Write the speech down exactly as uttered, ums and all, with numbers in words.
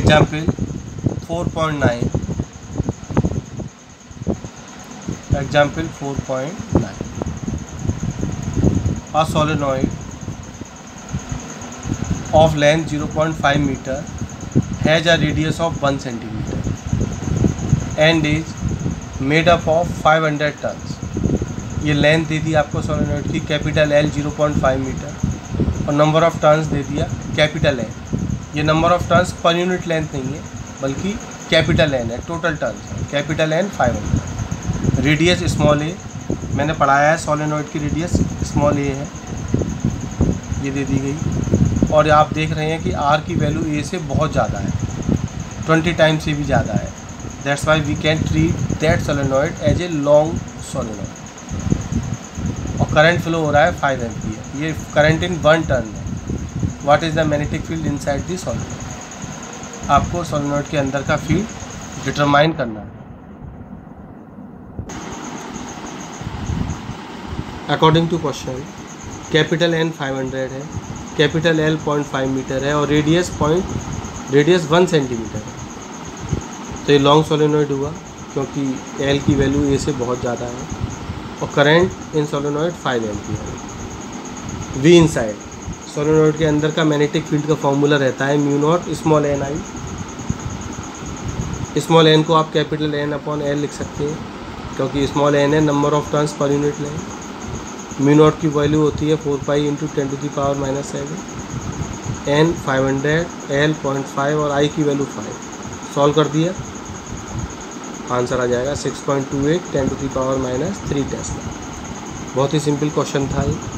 Example four point nine, example four point nine, a solenoid of length zero point five meter has a radius of one centimeter and is made up of five hundred tons। ये length दे दी आपको solenoid की capital L zero point five metre और number of turns दे दिया capital N. ये number of turns पर यूनिट लेंथ नहीं है बल्कि कैपिटल एन है, टोटल टर्न्स है, capital N five hundred. Radius small a मैंने पढ़ाया है, सोलेनॉइड की रेडियस स्मॉल ए है, ये दे दी गई। और आप देख रहे हैं कि आर की वैल्यू ए से बहुत ज़्यादा है, ट्वेंटी टाइम्स से भी ज़्यादा है। That's why we can treat that solenoid as a long solenoid. और करंट फ्लो हो रहा है फाइव एम्पियर, ये करंट इन वन टर्न है। What is the magnetic field inside the solenoid, आपको सोलेनॉइड के अंदर का फील्ड डिटरमाइन करना है। According to question capital N five hundred है, capital L point five metre है और radius point radius one centimetre है। तो ये लॉन्ग सोलेनॉइड हुआ क्योंकि एल की वैल्यू ए से बहुत ज़्यादा है और current in solenoid five ampere है। वी इनसाइड, सोलेनॉइड के अंदर का मैग्नेटिक फील्ड का फॉर्मूला रहता है mu naught small n I. Small n को आप कैपिटल एन अपॉन एल लिख सकते हैं क्योंकि स्मॉल एन है नंबर ऑफ टर्न्स पर यूनिट लेंथ। म्यू नॉट की वैल्यू होती है four pi into ten to the power minus seven, N five hundred, L point five और आई की वैल्यू फाइव। सॉल्व कर दिया, आंसर आ जाएगा six point two eight ten to the power minus three tesla. बहुत ही simple question था ये।